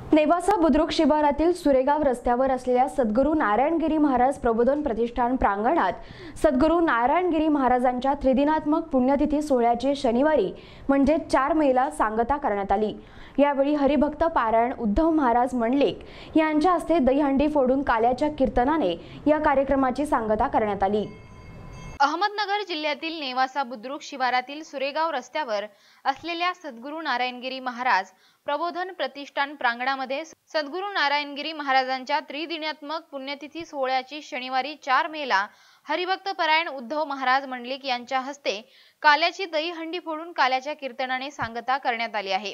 नेवासा बुद्रुक शिवारातील सुरेगाव रस्त्यावर असलेल्या सद्गुरू नारायणगिरी महाराज प्रबोधन प्रतिष्ठान प्रांगणात सद्गुरू नारायणगिरी महाराजांच्या त्रिदिनात्मक पुण्यतिथी सोहळ्याची शनिवारी म्हणजे 4 मेला सांगता करण्यात आली। यावेळी हरिभक्त पारायण उद्धव महाराज मंडलिक यांच्या हस्ते दहीहंडी फोडून काल्याच्या कीर्तनाने या कार्यक्रमाची सांगता करण्यात आली। अहमदनगर जिल्ह्यातील नेवासा बुद्रुक शिवारातील सुरेगाव रस्त्यावर असलेल्या सद्गुरू नारायणगिरी महाराज प्रबोधन प्रतिष्ठान प्रांगणामध्ये सद्गुरू नारायणगिरी महाराजांच्या त्रिदिनात्मक पुण्यतिथी सोहळ्याची शनिवारी 4 मेला हरिभक्त पारायण उद्धव महाराज मंडलिक यांच्या हस्ते काल्याची दहीहंडी फोडून काल्याच्या कीर्तनाने सांगता करण्यात आली आहे।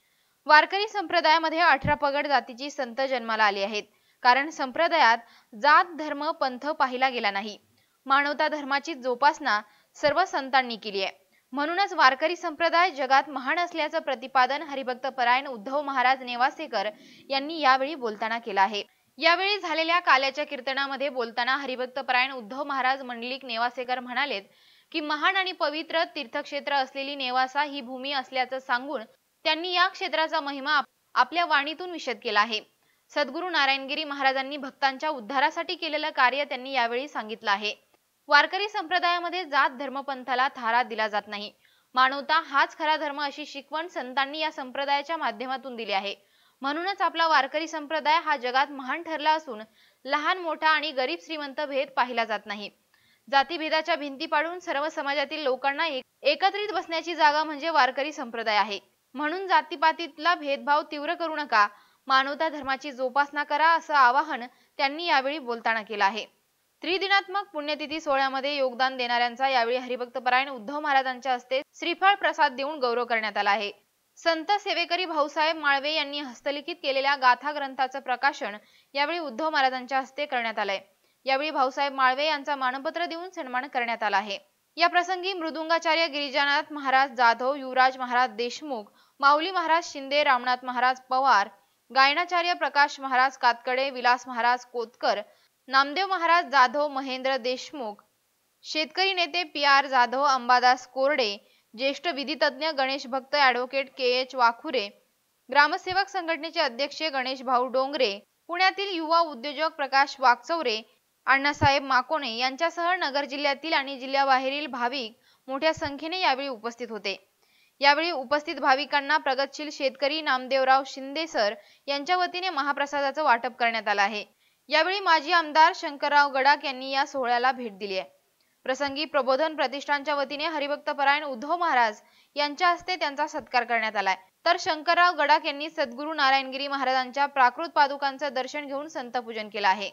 वारकरी संप्रदायामध्ये 18 पगड जातीची संत जन्माला आली आहेत, कारण संप्रदायात जात धर्म पंथ पाहिला गेला नाही। मानवता धर्माची जोपासना सर्व संतांनी केली आहे, म्हणूनच वारकरी संप्रदाय जगात महान असल्याचं प्रतिपादन हरिभक्त पारायण उद्धव महाराज नेवासेकर यांनी यावेळी बोलताना केलं आहे। यावेळी झालेल्या काल्याच्या कीर्तनामध्ये बोलताना हरिभक्त पारायण उद्धव महाराज मंडलिक नेवासेकर म्हणालेत की महान आणि पवित्र तीर्थक्षेत्र असलेली नेवासा ही भूमी असल्याचं सांगून त्यांनी या क्षेत्राचा महिमा आपल्या वाणीतून विशद केला आहे। सद्गुरू नारायणगिरी महाराजांनी भक्तांच्या उद्धारासाठी केलेलं कार्य त्यांनी यावेळी सांगितलं आहे। वारकरी संप्रदायामध्ये जात धर्मपंथाला थारा दिला जात नाही, मानवता हाच खरा धर्म अशी शिकवण संतांनी या संप्रदायाच्या माध्यमातून दिली आहे। म्हणूनच आपला वारकरी संप्रदाय हा जगात महान ठरला असून लहान मोठा आणि गरीब श्रीमंत भेद पाहिला जात नाही। जातीभेदाच्या भिंती पाडून सर्व समाजातील लोकांना एकत्रित बसण्याची जागा म्हणजे वारकरी संप्रदाय आहे। म्हणून जातीपातीतला भेदभाव तीव्र करू नका, मानवता धर्माची जोपासना करा असं आवाहन त्यांनी यावेळी बोलताना केलं आहे। त्रिदिनात्मक पुण्यतिथी सोहळ्यामध्ये योगदान देणाऱ्यांचा यावेळी हरिभक्त पारायण उद्धव महाराजांच्या हस्ते श्रीफळ प्रसाद देऊन गौरव करण्यात आला आहे। संत सेवेकरी भाऊसाहेब माळवे यांनी हस्तलिखित केलेल्या गाथा ग्रंथाचं प्रकाशन यावेळी उद्धव महाराजांच्या हस्ते करण्यात आलंय। यावेळी भाऊसाहेब माळवे यांचा मानपत्र देऊन सन्मान करण्यात आला आहे। या प्रसंगी मृदुंगाचार्य गिरिजानाथ महाराज जाधव, युवराज महाराज देशमुख, माऊली महाराज शिंदे, रामनाथ महाराज पवार, गायनाचार्य प्रकाश महाराज कातकडे, विलास महाराज कोतकर, नामदेव महाराज जाधव, महेंद्र देशमुख, शेतकरी नेते PR जाधव, अंबादास कोरडे, ज्येष्ठ विधितज्ञ गणेश भक्त ॲडव्होकेट KH वाखुरे, ग्रामसेवक संघटनेचे अध्यक्ष गणेश भाऊ डोंगरे, पुण्यातील युवा उद्योजक प्रकाश वाकचौरे, अण्णासाहेब माकोणे यांच्यासह नगर जिल्ह्यातील आणि जिल्ह्याबाहेरील भाविक मोठ्या संख्येने यावेळी उपस्थित होते। यावेळी उपस्थित भाविकांना प्रगतशील शेतकरी नामदेवराव शिंदे सर यांच्या वतीने महाप्रसादाचं वाटप करण्यात आलं आहे। यावेळी माजी आमदार शंकरराव गडाख यांनी या सोहळ्याला भेट दिली आहे। प्रसंगी प्रबोधन प्रतिष्ठानच्या वतीने हरिभक्त पारायण उद्धव महाराज यांच्या हस्ते त्यांचा सत्कार करण्यात आलाय, तर शंकरराव गडाख यांनी सद्गुरू नारायणगिरी महाराजांच्या प्राकृत पादुकांचं दर्शन घेऊन संतपूजन केलं आहे।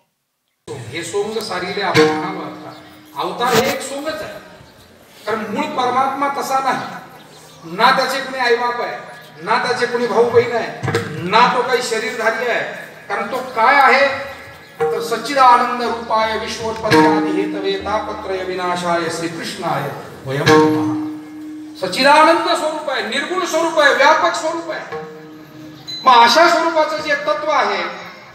हे सोंग सारीले अवतार हे एक सोंगच आहे, कारण मूळ परमात्मा तसा नाही, ना त्याचे कोणी आईबाप आहे, ना त्याचे कोणी भाऊ बहीण आहे, ना तो काही शरीरधारी आहे। कारण तो काय आहे तर सच्चिदानंद रूपाय विश्वोत्पत्त्यादि हेतवे तापत्रय विनाशाय श्रीकृष्णाय वयं नमः। सच्चिदानंद स्वरूप आहे, निर्गुण स्वरूप आहे, व्यापक स्वरूप आहे। मग अशा स्वरूपाचं जे तत्व आहे,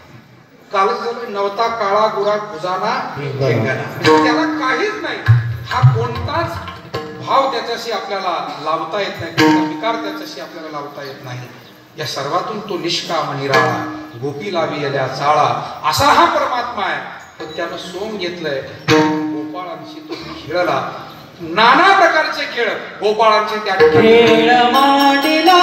कालच नवता काळा गुरा खुजाना त्याला काहीच नाही, हा कोणताच भाव त्याच्याशी आपल्याला लावता येत नाही, कोणता विकार त्याच्याशी आपल्याला लावता येत नाही। या सर्वातून तो निष्काम निराळा, गोपी लावी येल्या चाळा असा हा परमात्मा आहे। तर त्यानं सोंग घेतलंय, गोपाळांशी तो खेळला, नाना प्रकारचे खेळ गोपाळांचे त्या खेळ मांडला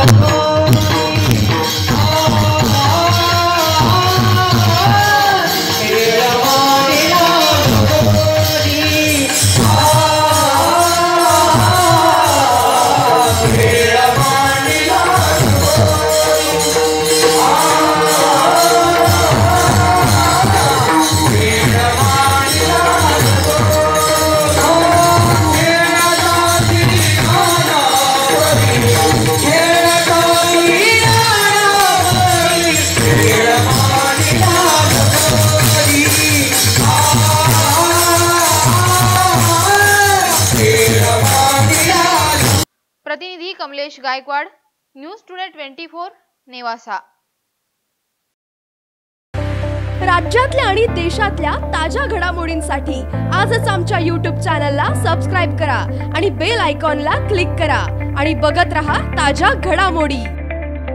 प्रतिनिधी कमलेश गायकवाड, न्यूज टुडे 24 नेवासा। राज्यातल्या आणि देशातल्या ताज्या घडामोडींसाठी आजच आमच्या YouTube चॅनलला सबस्क्राइब करा आणि बेल आयकॉनला क्लिक करा आणि बघत रहा ताज्या घडामोडी।